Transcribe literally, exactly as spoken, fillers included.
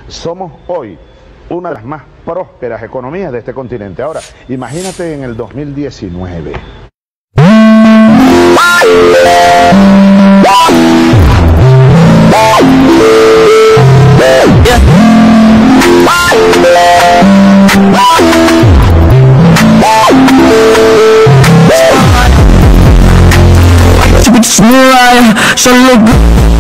Somos hoy una de las más prósperas economías de este continente. Ahora, imagínate en el dos mil diecinueve. Solo